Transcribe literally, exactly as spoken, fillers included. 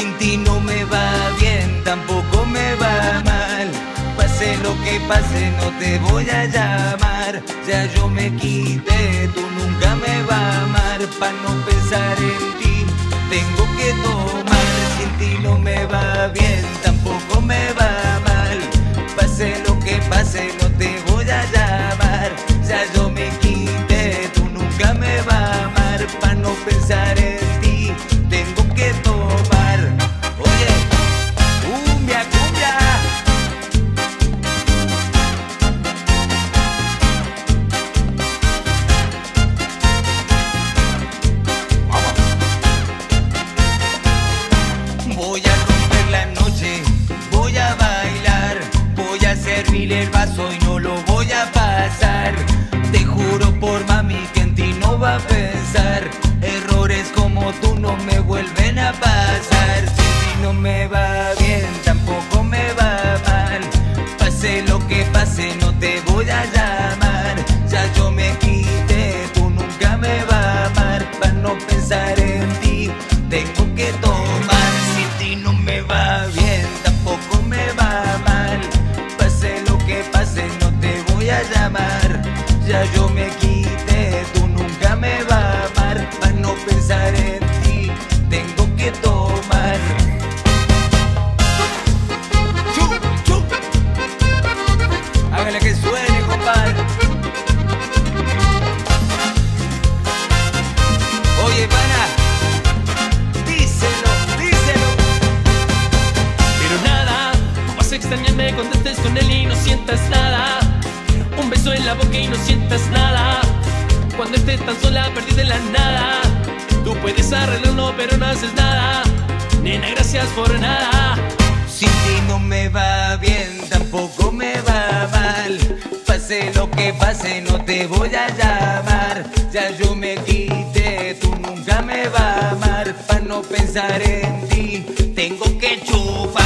Sin ti no me va bien, tampoco me va mal. Pase lo que pase, no te voy a llamar. Ya yo me quité, tú nunca me vas a amar. Pa' no pensar en ti, tengo que tomar. Sin ti no me va bien, tampoco me va mal. Pase lo que pase, no te voy a llamar. Ya yo me quité, tú nunca me vas a amar. Pa' no pensar en ti, tengo que tomar. Oye, cumbia, cumbia. Voy a romper la noche, voy a bailar, voy a servirle el vaso y no lo voy a pasar. Te juro por mami que en ti no va a pensar. Errores como tú no me vuelven a pasar. Si no me va bien, tampoco me va mal. Pase lo que pase, no te voy a llamar. Ya yo me quité, tú nunca me vas a amar. Para no pensar en ti, tengo que tomar. Si ti no me va bien, tampoco me va mal. Pase lo que pase, no te voy a llamar. Ya yo me quité, tú nunca me vas a amar. Para no pensar en ti, tengo que tomar. Chu, chu. Hágale que suene, compadre. Oye, pana, díselo, díselo. Pero nada, vas a extrañarme cuando estés con él y no sientas nada. Un beso en la boca y no sientas nada. Cuando estés tan sola, perdida en la nada. Tú puedes arreglarlo, pero no haces nada. Nena, gracias por nada. Sin ti no me va bien, tampoco me va mal. Pase lo que pase, no te voy a llamar. Ya yo me quité, tú nunca me vas a amar. Pa' no pensar en ti, tengo que chupar.